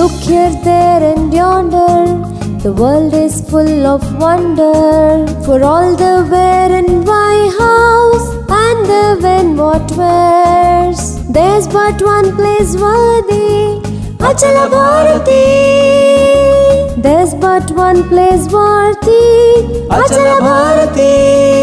Look here, there and yonder, the world is full of wonder. For all the where and why house and the when what where's, there's but one place worthy, Achala Bharati. There's but one place worthy, Achala Bharati.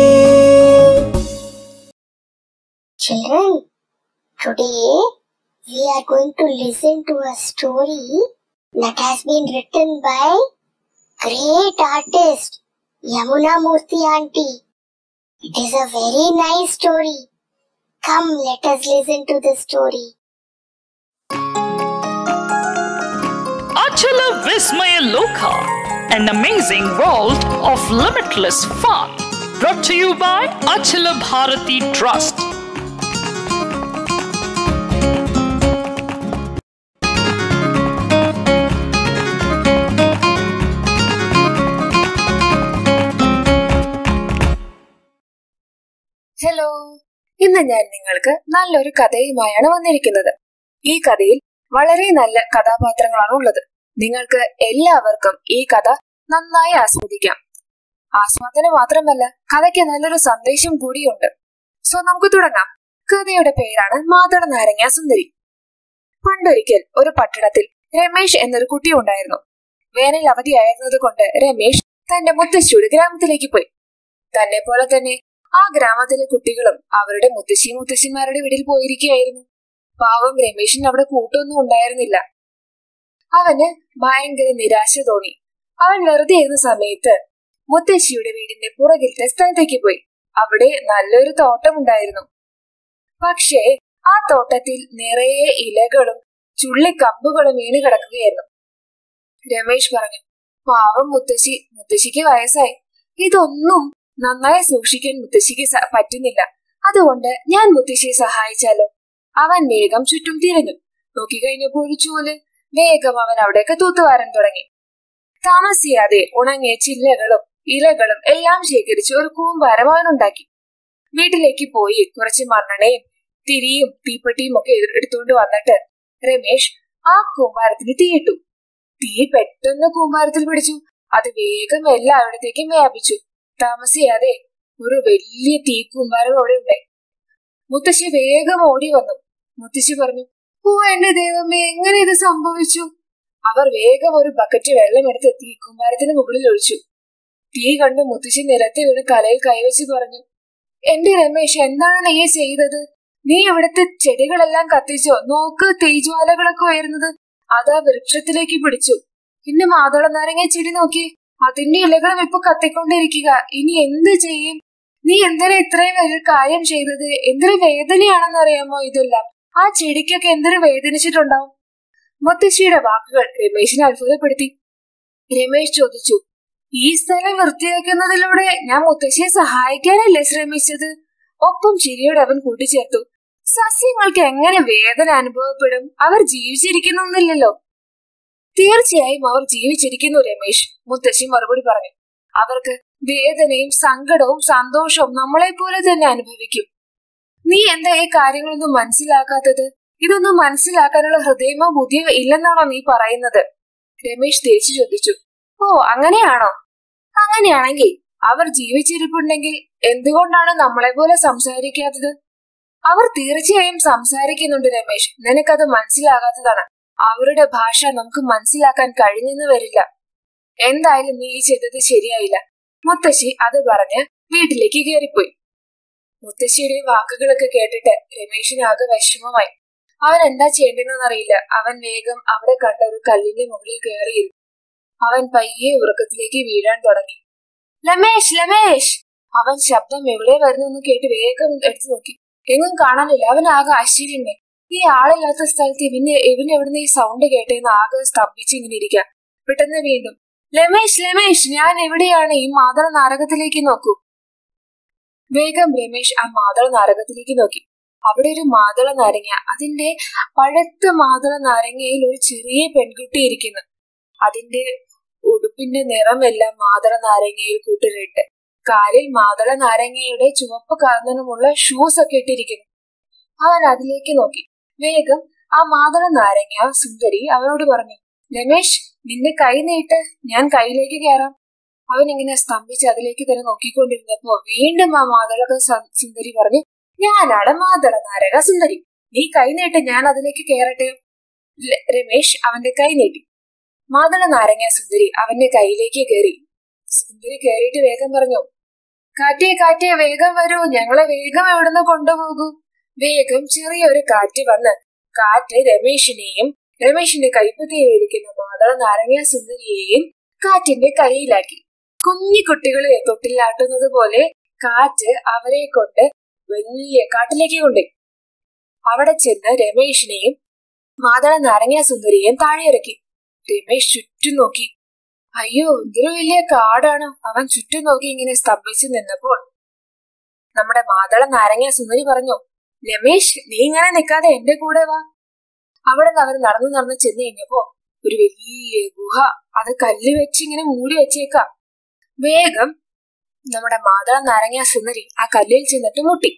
Children, today we are going to listen to a story that has been written by great artist Yamuna Murthy auntie. It is a very nice story. Come, let us listen to the story. Achala Vismaya Loka, an amazing world of limitless fun. Brought to you by Achala Bharati Trust. Hello, ഇന്ന് ഞാൻ നിങ്ങൾക്ക് നല്ലൊരു കഥയുമായാണ് വന്നിരിക്കുന്നത്. ഈ കഥയിൽ വളരെ നല്ല കഥാപാത്രങ്ങളാണ് ഉള്ളത്. നിങ്ങൾക്ക് എല്ലാവർക്കും ഈ കഥ നന്നായി ആസ്വദിക്കാം. ആസ്വാദനം മാത്രമല്ല, കഥയ്ക്ക് നല്ലൊരു സന്ദേശം കൂടിയുണ്ട്. സോ നമുക്ക് തുടങ്ങാം. കഥയുടെ പേരാണ് മാതള നാരങ്ങ സുന്ദരി. പണ്ടൊരിക്കൽ ഒരു പട്ടണത്തിൽ രമേശ് എന്നൊരു കുട്ടി ഉണ്ടായിരുന്നു. വേനൽ അവധിയായിരുന്നത് കൊണ്ട് രമേശ് തന്റെ മുത്തശ്ശിയുടെ ഗ്രാമത്തിലേക്ക് പോയി. തന്നെ പോലെ തന്നെ ആ ഗ്രാമത്തിലെ കുട്ടികളും അവരുടെ മുത്തശ്ശിമാരുടെ വീട്ടിൽ പോയിരിക്കുകയായിരുന്നു. പാവം രമേശിന് അവിടെ കൂട്ടൊന്നും ഉണ്ടായിരുന്നില്ല. അവന് ഭയങ്കര നിരാശ തോന്നി. അവൻ വെറുതെ ഇരുന്ന സമയത്ത് മുത്തശ്ശിയുടെ വീടിന്റെ പുറകിലത്തെ സ്ഥലത്തേക്ക് പോയി. അവിടെ നല്ലൊരു തോട്ടം ഉണ്ടായിരുന്നു. പക്ഷേ ആ തോട്ടത്തിൽ നിറയെ ഇലകളും ചുള്ളിക്കമ്പുകളും വീണ് കിടക്കുകയായിരുന്നു. രമേശ് പറഞ്ഞു, പാവം മുത്തശ്ശിക്ക് വയസ്സായി. ഇതൊന്നും നന്നായി സൂക്ഷിക്കാൻ മുത്തശ്ശിക്ക് പറ്റുന്നില്ല. അതുകൊണ്ട് ഞാൻ മുത്തശ്ശിയെ സഹായിച്ചാലോ? അവൻ വേഗം ചുറ്റും തിരഞ്ഞു. നോക്കിക്കഴിഞ്ഞപ്പോൾ ഒരു ചൂല്. വേഗം അവൻ അവിടേക്ക് തൂത്തുവാരാൻ തുടങ്ങി. താമസിയാതെ ഉണങ്ങിയ ചില്ലകളും ഇലകളും എല്ലാം ശേഖരിച്ച് ഒരു കൂമ്പാരം അവനുണ്ടാക്കി. വീട്ടിലേക്ക് പോയി കുറച്ച് മണ്ണെണ്ണയും തിരിയും തീപ്പെട്ടിയും ഒക്കെ എടുത്തുകൊണ്ട് വന്നിട്ട് രമേശ് ആ കൂമ്പാരത്തിന് തീയിട്ടു. തീ പെട്ടെന്ന് കൂമ്പാരത്തിൽ പിടിച്ചു. അത് വേഗം എല്ലായിടത്തേക്കും വ്യാപിച്ചു. താമസിയാതെ ഒരു വലിയ തീക്കൂമ്പാരം അവിടെ ഉണ്ടായി. മുത്തശ്ശി വേഗം ഓടി വന്നു. മുത്തശ്ശി പറഞ്ഞു, ഓ എന്റെ ദൈവമേ, എങ്ങനെ ഇത് സംഭവിച്ചു? അവർ വേഗം ഒരു ബക്കറ്റ് വെള്ളമെടുത്ത് തീക്കൂമ്പാരത്തിന് മുകളിൽ ഒഴിച്ചു. തീ കണ്ട് മുത്തശ്ശി നിലത്ത് വീണ് കലയിൽ കൈവച്ച് പറഞ്ഞു, എന്റെ രമേശ്, എന്താണ് നീ ചെയ്തത്? നീ ഇവിടുത്തെ ചെടികളെല്ലാം കത്തിച്ചോ? നോക്ക്, തീജ്വാലകളൊക്കെ ഉയരുന്നത്. അതാ വൃക്ഷത്തിലേക്ക് പിടിച്ചു. പിന്നെ മാതള നാരങ്ങ ചെടി നോക്കി, അതിന്റെ ഇലകളും ഇപ്പൊ കത്തിക്കൊണ്ടിരിക്കുക. ഇനി എന്ത് ചെയ്യും? നീ എന്തിനാ ഇത്രയും വലിയ കാര്യം ചെയ്തത്? എന്തൊരു വേദനയാണെന്ന് അറിയാമോ ഇതെല്ലാം? ആ ചെടിക്കൊക്കെ എന്തൊരു വേദനിച്ചിട്ടുണ്ടാവും. മുത്തശ്ശിയുടെ വാക്കുകൾ രമേശിനെ അത്ഭുതപ്പെടുത്തി. രമേശ് ചോദിച്ചു, ഈ സ്ഥലം വൃത്തിയാക്കുന്നതിലൂടെ ഞാൻ മുത്തശ്ശിയെ സഹായിക്കാനല്ലേ ശ്രമിച്ചത്? ഒപ്പം ചിരിയോടെ അവൻ കൂട്ടിച്ചേർത്തു, സസ്യങ്ങൾക്ക് എങ്ങനെ വേദന അനുഭവപ്പെടും? അവർ ജീവിച്ചിരിക്കുന്നൊന്നില്ലല്ലോ. തീർച്ചയായും അവർ ജീവിച്ചിരിക്കുന്നു രമേശ്, മുത്തശ്ശി മറുപടി പറഞ്ഞു. അവർക്ക് വേദനയും സങ്കടവും സന്തോഷവും നമ്മളെ പോലെ തന്നെ അനുഭവിക്കും. നീ എന്താ ഈ കാര്യങ്ങളൊന്നും മനസ്സിലാക്കാത്തത്? ഇതൊന്നും മനസ്സിലാക്കാനുള്ള ഹൃദയമോ ബുദ്ധിയോ ഇല്ലെന്നാണോ നീ പറയുന്നത്? രമേശ് തിരിച്ചു ചോദിച്ചു. ഓ, അങ്ങനെയാണോ? അങ്ങനെയാണെങ്കിൽ അവർ ജീവിച്ചിരിപ്പുണ്ടെങ്കിൽ എന്തുകൊണ്ടാണ് നമ്മളെ പോലെ സംസാരിക്കാത്തത്? അവർ തീർച്ചയായും സംസാരിക്കുന്നുണ്ട് രമേശ്, നിനക്കത് മനസ്സിലാകാത്തതാണ്. അവരുടെ ഭാഷ നമുക്ക് മനസ്സിലാക്കാൻ കഴിഞ്ഞെന്ന് വരില്ല. എന്തായാലും നീ ചെയ്തത് ശരിയായില്ല. മുത്തശ്ശി അത് പറഞ്ഞ് വീട്ടിലേക്ക് കയറിപ്പോയി. മുത്തശ്ശിയുടെ വാക്കുകളൊക്കെ കേട്ടിട്ട് രമേശിന് ആകെ വിഷമമായി. അവൻ എന്താ ചെയ്യേണ്ടതെന്നറിയില്ല. അവൻ വേഗം അവിടെ കണ്ട ഒരു കല്ലിന്റെ മുകളിൽ കയറിയിരുന്നു. അവൻ പയ്യെ ഉറക്കത്തിലേക്ക് വീഴാൻ തുടങ്ങി. രമേശ്, രമേശ്! അവൻ ശബ്ദം എവിടെ വരുന്നെന്ന് കേട്ട് വേഗം എടുത്തു നോക്കി. എങ്ങും കാണാനില്ല. അവൻ ആകെ ആശ്ചര്യമായി. ഈ ആളില്ലാത്ത സ്ഥലത്ത് എവിടുന്ന് ഈ സൗണ്ട് കേട്ടേന്ന് ആകെ സ്തംഭിച്ച് ഇങ്ങനെ ഇരിക്കുക. പെട്ടെന്ന് വീണ്ടും, രമേശ്, രമേശ്, ഞാൻ എവിടെയാണ്? ഈ മാതള നാരകത്തിലേക്ക് നോക്കൂ. വേഗം രമേശ് ആ മാതള നാരകത്തിലേക്ക് നോക്കി. അവിടെ ഒരു മാതള നാരങ്ങ, അതിന്റെ പഴുത്ത മാതള നാരങ്ങയിൽ ഒരു ചെറിയ പെൺകുട്ടി ഇരിക്കുന്നു. അതിന്റെ ഉടുപ്പിന്റെ നിറമെല്ലാം മാതള നാരങ്ങയിൽ കൂട്ടിലിട്ട് കാലിൽ മാതള നാരങ്ങയുടെ ചുവപ്പ് കാർന്നനുമുള്ള ഷൂസ് ഒക്കെ ഇട്ടിരിക്കുന്നു. അവൻ അതിലേക്ക് നോക്കി. വേഗം ആ മാതള നാരങ്ങ സുന്ദരി അവനോട് പറഞ്ഞു, രമേശ്, നിന്റെ കൈ നീട്ട്, ഞാൻ കൈയിലേക്ക് കയറാം. അവൻ ഇങ്ങനെ സ്തംഭിച്ച് അതിലേക്ക് തന്നെ നോക്കിക്കൊണ്ടിരുന്നപ്പോ വീണ്ടും ആ മാതളക സുന്ദരി പറഞ്ഞു, ഞാനാണ് മാതള നാരക സുന്ദരി, നീ കൈ നീട്ട്, ഞാൻ അതിലേക്ക് കയറട്ടെ. രമേശ് അവന്റെ കൈ നീട്ടി. മാതള നാരങ്ങ സുന്ദരി അവന്റെ കൈയിലേക്ക് കയറി. സുന്ദരി കയറിയിട്ട് വേഗം പറഞ്ഞു, കാറ്റേ കാറ്റേ വേഗം വരൂ, ഞങ്ങളെ വേഗം എവിടുന്ന് കൊണ്ടുപോകൂ. വേഗം ചെറിയൊരു കാറ്റ് വന്ന് കാറ്റ് രമേശിന്റെ കൈപ്പത്തിയിലിരിക്കുന്ന മാതള നാരങ്ങ സുന്ദരിയെയും കാറ്റിന്റെ കൈയിലാക്കി. കുഞ്ഞു കുട്ടികളെ തൊട്ടിലാട്ടുന്നത് പോലെ കാറ്റ് അവരെ കൊണ്ട് വലിയ കാട്ടിലേക്ക് കൊണ്ടുപോയി. അവിടെ ചെന്ന് രമേശിനെയും മാതള നാരങ്ങ സുന്ദരിയെയും താഴെ ഇറക്കി. രമേശ് ചുറ്റും നോക്കി. അയ്യോ, ഇതൊരു വലിയ കാടാണ്. അവൻ ചുറ്റും നോക്കി ഇങ്ങനെ സ്തംഭിച്ചു നിന്നപ്പോൾ നമ്മുടെ മാതള നാരങ്ങ സുന്ദരി പറഞ്ഞു, രമേശ്, നീ ഇങ്ങനെ നിൽക്കാതെ എന്റെ കൂടെ വാ. അവിടെ നിന്ന് അവർ നടന്നു ചെന്ന് കഴിഞ്ഞപ്പോ ഒരു വലിയ ഗുഹ, അത് കല്ല് വെച്ച് ഇങ്ങനെ മൂടി വെച്ചേക്കാം. വേഗം നമ്മുടെ മാതള നാരങ്ങ സുന്ദരി ആ കല്ലിൽ ചെന്നിട്ട് മുട്ടി.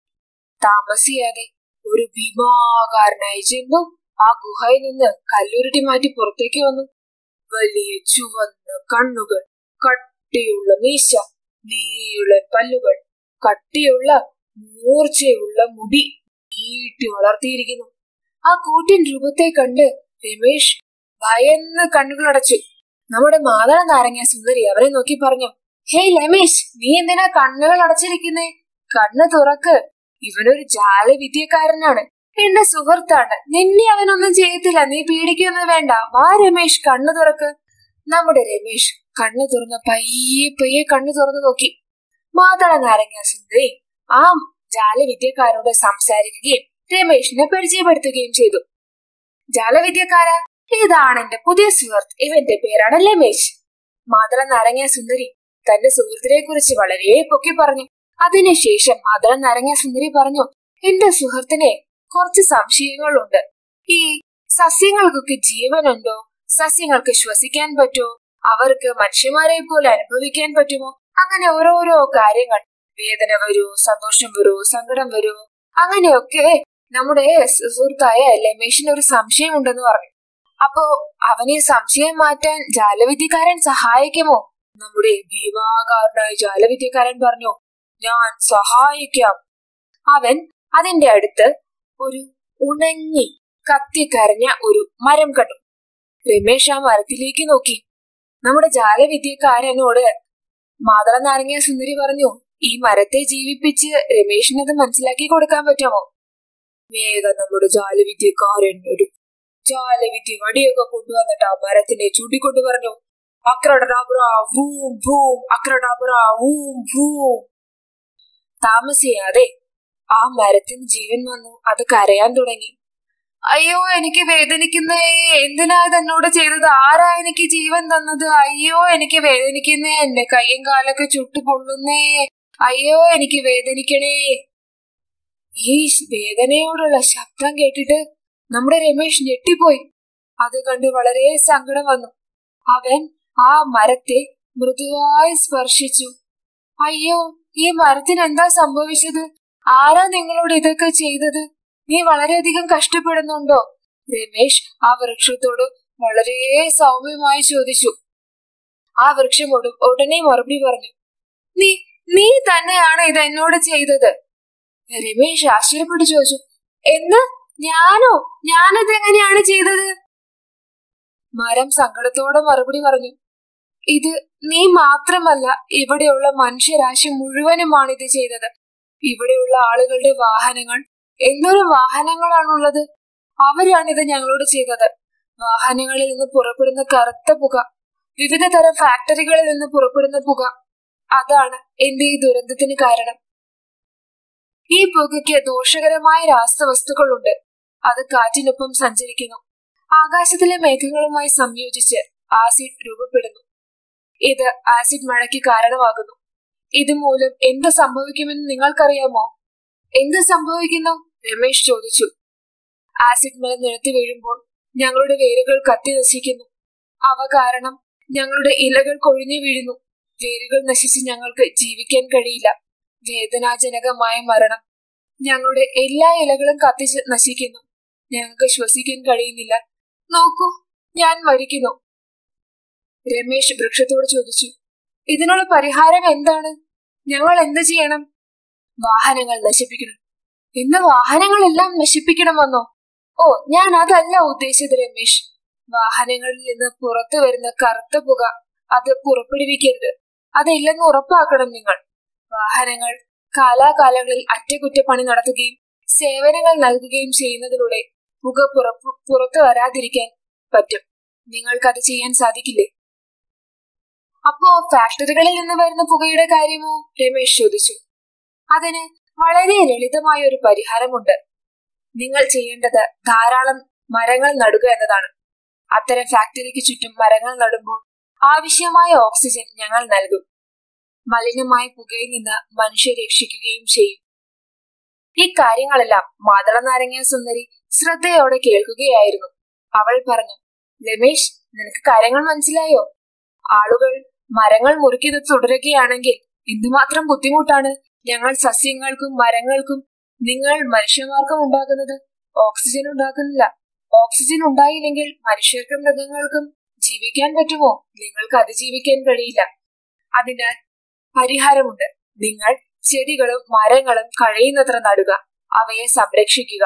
താമസിയാതെ ഒരു ഭീമാകാരനായ ജന്തു ആ ഗുഹയിൽ നിന്ന് കല്ലുരുട്ടി മാറ്റി പുറത്തേക്ക് വന്നു. വലിയ ചുവന്ന കണ്ണുകൾ, കട്ടിയുള്ള മീശ, നീളൻ പല്ലുകൾ, കട്ടിയുള്ള മൂർച്ചയുള്ള മുടി നീട്ടി വളർത്തിയിരിക്കുന്നു. ആ കൂറ്റൻ രൂപത്തെ കണ്ട് രമേശ് ഭയന്ന് കണ്ണുകളടച്ചു. നമ്മുടെ മാതള നാരങ്ങ സുന്ദരി അവരെ നോക്കി പറഞ്ഞു, ഹേയ് രമേശ്, നീ എന്തിനാ കണ്ണുകൾ അടച്ചിരിക്കുന്നേ? കണ്ണ് തുറക്ക്, ഇവനൊരു ജാലവിദ്യക്കാരനാണ്, എന്റെ സുഹൃത്താണ്, നിന്നെ അവനൊന്നും ചെയ്യത്തില്ല, നീ പേടിക്കൊന്നും വേണ്ട, വാ രമേശ്, കണ്ണു തുറക്ക്. നമ്മുടെ രമേശ് കണ്ണു തുറന്ന് പയ്യെ കണ്ണു തുറന്നു നോക്കി. മാതള നാരങ്ങ സുന്ദരി ആ ജാലവിദ്യക്കാരോട് സംസാരിക്കുകയും രമേശിനെ പരിചയപ്പെടുത്തുകയും ചെയ്തു. ജാലവിദ്യക്കാര, ഇതാണ് എന്റെ പുതിയ സുഹൃത്ത്, ഇവന്റെ പേരാണ് രമേശ്. മാതള നാരങ്ങ സുന്ദരി തന്റെ സുഹൃത്തിനെ കുറിച്ച് വളരെ പൊക്കി പറഞ്ഞു. അതിനുശേഷം മാതള നാരങ്ങ സുന്ദരി പറഞ്ഞു, എന്റെ സുഹൃത്തിനെ കുറച്ച് സംശയങ്ങളുണ്ട്. ഈ സസ്യങ്ങൾക്കൊക്കെ ജീവനുണ്ടോ? സസ്യങ്ങൾക്ക് ശ്വസിക്കാൻ പറ്റുമോ? അവർക്ക് മനുഷ്യന്മാരെ പോലെ അനുഭവിക്കാൻ പറ്റുമോ? അങ്ങനെ ഓരോരോ കാര്യങ്ങൾ, വേദന വരുമോ, സന്തോഷം വരുമോ, സങ്കടം വരുമോ, അങ്ങനെയൊക്കെ നമ്മുടെ സുഹൃത്തായ രമേശിന് ഒരു സംശയം ഉണ്ടെന്ന് പറഞ്ഞു. അപ്പോ അവനെ സംശയം മാറ്റാൻ ജാലവിദ്യക്കാരൻ സഹായിക്കുമോ? നമ്മുടെ ഭീമാകാരനായ ജാലവിദ്യക്കാരൻ പറഞ്ഞു, ഞാൻ സഹായിക്കാം. അവൻ അതിന്റെ അടുത്ത് ഒരു ഉണങ്ങി കത്തിക്കരഞ്ഞ ഒരു മരം കണ്ടു. രമേശ് ആ മരത്തിലേക്ക് നോക്കി. നമ്മുടെ ജാലവിദ്യക്കാരനോട് മാതള നാരങ്ങ സുന്ദരി പറഞ്ഞു, ഈ മരത്തെ ജീവിപ്പിച്ച് രമേശിനത് മനസ്സിലാക്കി കൊടുക്കാൻ പറ്റുമോ? വേഗം നമ്മുടെ ജാലവിദ്യക്കാരൻ ഒരു ജാലവിദ്യ വടിയൊക്കെ കൊണ്ടുവന്നിട്ട് ആ മരത്തിനെ ചൂണ്ടിക്കൊണ്ട് പറഞ്ഞു, അക്രഡാബ്ര വൂം ഭൂം, അക്രഡാബ്ര വൂം ഭൂം. താമസിയാതെ ആ മരത്തിന് ജീവൻ വന്നു. അത് കരയാൻ തുടങ്ങി. അയ്യോ, എനിക്ക് വേദനിക്കുന്നേ, എന്തിനാ ഇതെന്നോട് ചെയ്തത്? ആരാ എനിക്ക് ജീവൻ തന്നത്? അയ്യോ, എനിക്ക് വേദനിക്കുന്നേ, എന്റെ കയ്യും കാലൊക്കെ ചുട്ടു പൊള്ളുന്നേ, അയ്യോ എനിക്ക് വേദനിക്കണേ. ഈ വേദനയോടുള്ള ശബ്ദം കേട്ടിട്ട് നമ്മുടെ രമേശ് ഞെട്ടിപ്പോയി. അത് കണ്ട് വളരെ സങ്കടം വന്നു. അവൻ ആ മരത്തെ മൃദുവായി സ്പർശിച്ചു. അയ്യോ, ഈ മരത്തിന് എന്താ സംഭവിച്ചത്? ആരാ നിങ്ങളോട് ഇതൊക്കെ ചെയ്തത്? നീ വളരെയധികം കഷ്ടപ്പെടുന്നുണ്ടോ? രമേശ് ആ വൃക്ഷത്തോട് വളരെ സൗമ്യമായി ചോദിച്ചു. ആ വൃക്ഷം ഉടനെ മറുപടി പറഞ്ഞു, നീ തന്നെയാണ് ഇത് എന്നോട് ചെയ്തത്. രമേശ് ആശ്ചര്യപ്പെട്ട് ചോദിച്ചു, എന്ന് ഞാനോ? ഞാനത് എങ്ങനെയാണ് ചെയ്തത്? മരം സങ്കടത്തോടെ മറുപടി പറഞ്ഞു, ഇത് നീ മാത്രമല്ല, ഇവിടെയുള്ള മനുഷ്യരാശി മുഴുവനുമാണ് ഇത് ചെയ്തത്. ഇവിടെയുള്ള ആളുകളുടെ വാഹനങ്ങൾ, എന്തൊരു വാഹനങ്ങളാണുള്ളത്, അവരാണിത് ഞങ്ങളോട് ചെയ്തത്. വാഹനങ്ങളിൽ നിന്ന് പുറപ്പെടുന്ന കറുത്ത പുക, വിവിധ തരം ഫാക്ടറികളിൽ നിന്ന് പുറപ്പെടുന്ന പുക, അതാണ് എന്റെ ഈ ദുരന്തത്തിന് കാരണം. ഈ പുകയ്ക്ക് ദോഷകരമായ രാസവസ്തുക്കളുണ്ട്. അത് കാറ്റിനൊപ്പം സഞ്ചരിക്കുന്നു. ആകാശത്തിലെ മേഘങ്ങളുമായി സംയോജിച്ച് ആസിഡ് രൂപപ്പെടുന്നു. ഇത് ആസിഡ് മഴയ്ക്ക് കാരണമാകുന്നു. ഇതുമൂലം എന്ത് സംഭവിക്കുമെന്ന് നിങ്ങൾക്കറിയാമോ? എന്ത് സംഭവിക്കുന്നു? രമേശ് ചോദിച്ചു. ആസിഡ് മഴ നിലത്ത് വീഴുമ്പോൾ ഞങ്ങളുടെ വേരുകൾ കത്തി നശിക്കുന്നു. അവ കാരണം ഞങ്ങളുടെ ഇലകൾ കൊഴിഞ്ഞു വീഴുന്നു. വേരുകൾ നശിച്ച് ഞങ്ങൾക്ക് ജീവിക്കാൻ കഴിയില്ല. വേദനാജനകമായ മരണം. ഞങ്ങളുടെ എല്ലാ ഇലകളും കത്തിച്ച് നശിക്കുന്നു. ഞങ്ങൾക്ക് ശ്വസിക്കാൻ കഴിയുന്നില്ല. നോക്കൂ, ഞാൻ മരിക്കുന്നു. രമേശ് വൃക്ഷത്തോട് ചോദിച്ചു. ഇതിനുള്ള പരിഹാരം എന്താണ്? ഞങ്ങൾ എന്ത് ചെയ്യണം? വാഹനങ്ങൾ നശിപ്പിക്കണം. ഇന്ന് വാഹനങ്ങളെല്ലാം നശിപ്പിക്കണമെന്നോ? ഓ, ഞാൻ അതല്ല ഉദ്ദേശിച്ചത് രമേശ്. വാഹനങ്ങളിൽ നിന്ന് പുറത്തു വരുന്ന കറുത്ത പുക അത് പുറപ്പെടുവിക്കരുത്. അതില്ലെന്ന് ഉറപ്പാക്കണം നിങ്ങൾ. വാഹനങ്ങൾ കാലാകാലങ്ങളിൽ അറ്റകുറ്റപ്പണി നടത്തുകയും സേവനങ്ങൾ നൽകുകയും ചെയ്യുന്നതിലൂടെ പുക പുറത്തു വരാതിരിക്കാൻ പറ്റും. നിങ്ങൾക്കത് ചെയ്യാൻ സാധിക്കില്ലേ? അപ്പോ ഫാക്ടറികളിൽ നിന്ന് വരുന്ന പുകയുടെ കാര്യമോ? രമേശ് ചോദിച്ചു. അതിന് വളരെ ലളിതമായ ഒരു പരിഹാരമുണ്ട്. നിങ്ങൾ ചെയ്യേണ്ടത് ധാരാളം മരങ്ങൾ നടുക എന്നതാണ്. അത്തരം ഫാക്ടറിക്ക് ചുറ്റും മരങ്ങൾ നടുമ്പോൾ ആവശ്യമായ ഓക്സിജൻ ഞങ്ങൾ നൽകും. മലിനമായ പുകയിൽ നിന്ന് മനുഷ്യരെ രക്ഷിക്കുകയും ചെയ്യും. ഈ കാര്യങ്ങളെല്ലാം മാതള നാരങ്ങ സുന്ദരി ശ്രദ്ധയോടെ കേൾക്കുകയായിരുന്നു. അവൾ പറഞ്ഞു, രമേശ്, നിനക്ക് കാര്യങ്ങൾ മനസ്സിലായോ? ആളുകൾ മരങ്ങൾ മുറിക്കുന്നത് തുടരുകയാണെങ്കിൽ എന്തുമാത്രം ബുദ്ധിമുട്ടാണ് ഞങ്ങൾ സസ്യങ്ങൾക്കും മരങ്ങൾക്കും നിങ്ങൾ മനുഷ്യന്മാർക്കും ഉണ്ടാകുന്നത്. ഓക്സിജൻ ഉണ്ടാക്കുന്നില്ല. ഓക്സിജൻ ഉണ്ടായില്ലെങ്കിൽ മനുഷ്യർക്കും മൃഗങ്ങൾക്കും ജീവിക്കാൻ പറ്റുമോ? നിങ്ങൾക്ക് അതിജീവിക്കാൻ കഴിയില്ല. അതിനാൽ പരിഹാരമുണ്ട്. നിങ്ങൾ ചെടികളും മരങ്ങളും കഴിയുന്നത്ര നടുക, അവയെ സംരക്ഷിക്കുക.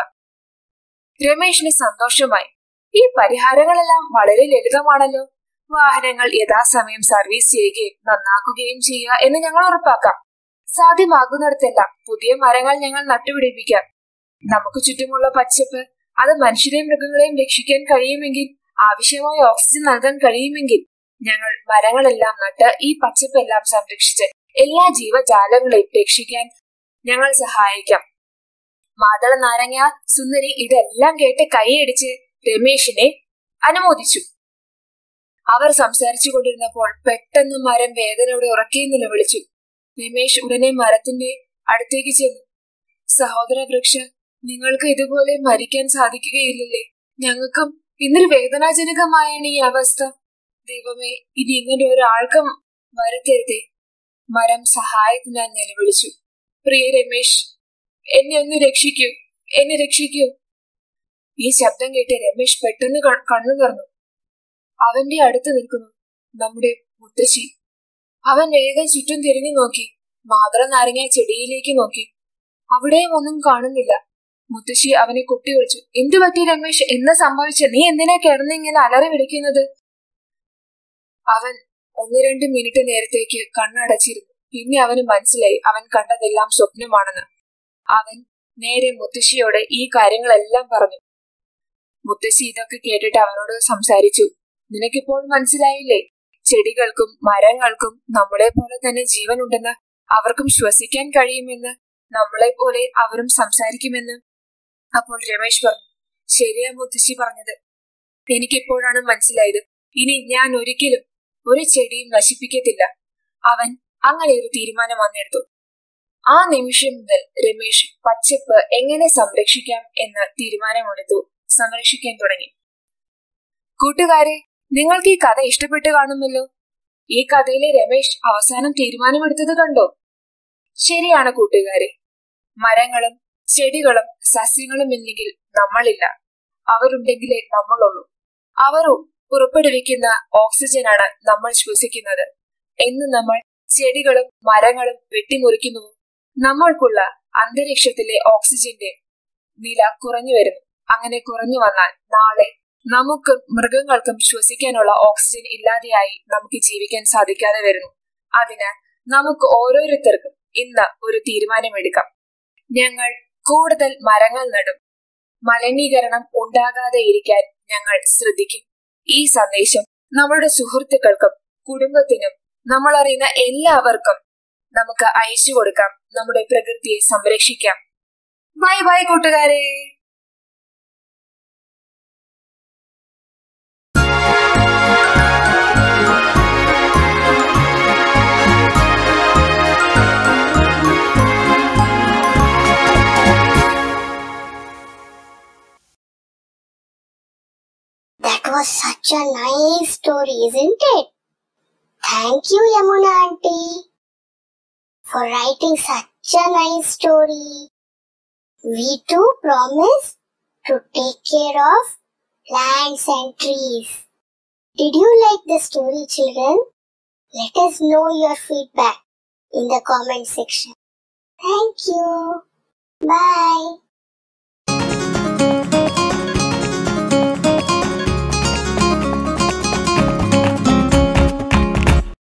രമേശിന് സന്തോഷമായി. ഈ പരിഹാരങ്ങളെല്ലാം വളരെ ലളിതമാണല്ലോ. വാഹനങ്ങൾ യഥാസമയം സർവീസ് ചെയ്യുകയും നന്നാക്കുകയും ചെയ്യുക എന്ന് ഞങ്ങൾ ഉറപ്പാക്കാം. സാധ്യമാകുന്നിടത്തെല്ലാം പുതിയ മരങ്ങൾ ഞങ്ങൾ നട്ടുപിടിപ്പിക്കാം. നമുക്ക് ചുറ്റുമുള്ള പച്ചപ്പ് അത് മനുഷ്യരെയും മൃഗങ്ങളെയും രക്ഷിക്കാൻ കഴിയുമെങ്കിൽ, ആവശ്യമായ ഓക്സിജൻ നൽകാൻ കഴിയുമെങ്കിൽ, ഞങ്ങൾ മരങ്ങളെല്ലാം നട്ട് ഈ പച്ചപ്പെല്ലാം സംരക്ഷിച്ച് എല്ലാ ജീവജാലങ്ങളെയും രക്ഷിക്കാൻ ഞങ്ങൾ സഹായിക്കാം. മാതള നാരങ്ങ സുന്ദരി ഇതെല്ലാം കേട്ട് കൈയടിച്ച് രമേശിനെ അനുമോദിച്ചു. അവർ സംസാരിച്ചു കൊണ്ടിരുന്നപ്പോൾ പെട്ടെന്ന് മരം വേദനയോടെ ഉറക്കെ നിലവിളിച്ചു. രമേശ് ഉടനെ മരത്തിന്റെ അടുത്തേക്ക് ചെന്നു. സഹോദര വൃക്ഷ, നിങ്ങൾക്ക് ഇതുപോലെ മരിക്കാൻ സാധിക്കുകയില്ലല്ലേ? ഞങ്ങൾക്കും ഇന്നൊരു വേദനാജനകമായാണ് ഈ അവസ്ഥ. ദൈവമേ, ഇനി ഇങ്ങനെ ഒരാൾക്കും വരുത്തരുതേ. മരം സഹായത്തിനായി നിലവിളിച്ചു. പ്രിയ രമേശ്, എന്നെ ഒന്ന് രക്ഷിക്കൂ, എന്നെ രക്ഷിക്കൂ. ഈ ശബ്ദം കേട്ട് രമേശ് പെട്ടെന്ന് കണ്ണു തുറന്നു. അവന്റെ അടുത്ത് നിൽക്കുന്നു നമ്മുടെ മുത്തശ്ശി. അവൻ വേഗം ചുറ്റും തിരിഞ്ഞു നോക്കി. മാതള നാരങ്ങ ചെടിയിലേക്ക് നോക്കി. അവിടെയും ഒന്നും കാണുന്നില്ല. മുത്തശ്ശി അവനെ കുട്ടി വിളിച്ചു. എന്തു പറ്റി രമേശ്? എന്താ സംഭവിച്ച? നീ എന്തിനാ കിടന്നിങ്ങനെ അലറി വിളിക്കുന്നത്? അവൻ 1-2 മിനിറ്റ് നേരത്തേക്ക് കണ്ണടച്ചിരുന്നു. പിന്നെ അവന് മനസ്സിലായി അവൻ കണ്ടതെല്ലാം സ്വപ്നമാണെന്ന്. അവൻ നേരെ മുത്തശ്ശിയോട് ഈ കാര്യങ്ങളെല്ലാം പറഞ്ഞു. മുത്തശ്ശി ഇതൊക്കെ കേട്ടിട്ട് അവനോട് സംസാരിച്ചു. നിനക്കിപ്പോൾ മനസ്സിലായില്ലേ? ചെടികൾക്കും മരങ്ങൾക്കും നമ്മളെ പോലെ തന്നെ ജീവനുണ്ടെന്ന്, അവർക്കും ശ്വസിക്കാൻ കഴിയുമെന്ന്, നമ്മളെ പോലെ അവരും സംസാരിക്കുമെന്ന്. അപ്പോൾ രമേശ് പറഞ്ഞു, ശരിയാ മുത്തശ്ശി പറഞ്ഞത്. എനിക്കിപ്പോഴാണ് മനസ്സിലായത്. ഇനി ഞാൻ ഒരിക്കലും ഒരു ചെടിയും നശിപ്പിക്കത്തില്ല. അവൻ അങ്ങനെ ഒരു തീരുമാനം വന്നെടുത്തു. ആ നിമിഷം മുതൽ രമേശ് പച്ചപ്പ് എങ്ങനെ സംരക്ഷിക്കാം എന്ന് തീരുമാനമെടുത്തു. സംരക്ഷിക്കാൻ തുടങ്ങി. കൂട്ടുകാരെ, നിങ്ങൾക്ക് ഈ കഥ ഇഷ്ടപ്പെട്ടു കാണുമല്ലോ. ഈ കഥയിലെ രമേശ് അവസാനം തീരുമാനമെടുത്തത് കണ്ടോ? ശരിയാണ് കൂട്ടുകാരെ. മരങ്ങളും ചെടികളും സസ്യങ്ങളും ഇല്ലെങ്കിൽ നമ്മളില്ല. അവരുണ്ടെങ്കിലേ നമ്മളുള്ളൂ. അവർ പുറപ്പെടുവിക്കുന്ന ഓക്സിജനാണ് നമ്മൾ ശ്വസിക്കുന്നത്. എന്ന് നമ്മൾ ചെടികളും മരങ്ങളും വെട്ടിമുറിക്കുന്നു, നമ്മൾക്കുള്ള അന്തരീക്ഷത്തിലെ ഓക്സിജന്റെ നില കുറഞ്ഞു വരുന്നു. അങ്ങനെ കുറഞ്ഞു വന്നാൽ നാളെ നമുക്കും മൃഗങ്ങൾക്കും ശ്വസിക്കാനുള്ള ഓക്സിജൻ ഇല്ലാതെയായി നമുക്ക് ജീവിക്കാൻ സാധിക്കാതെ വരുന്നു. അതിനാൽ നമുക്ക് ഓരോരുത്തർക്കും ഇന്ന് ഒരു തീരുമാനമെടുക്കാം. ഞങ്ങൾ കൂടുതൽ മരങ്ങൾ നടും. മലിനീകരണം ഉണ്ടാകാതെ ഇരിക്കാൻ ഞങ്ങൾ ശ്രദ്ധിക്കും. ഈ സന്ദേശം നമ്മളുടെ സുഹൃത്തുക്കൾക്കും കുടുംബത്തിനും നമ്മൾ അറിയുന്ന എല്ലാവർക്കും നമുക്ക് അയച്ചു കൊടുക്കാം. നമ്മുടെ പ്രകൃതിയെ സംരക്ഷിക്കാം. ബൈ ബൈ കൂട്ടുകാരെ. That was such a nice story, isn't it? Thank you, Yamuna auntie, for writing such a nice story. We too promise to take care of plants and trees. Did you like the story, children? Let us know your feedback in the comment section. Thank you. Bye.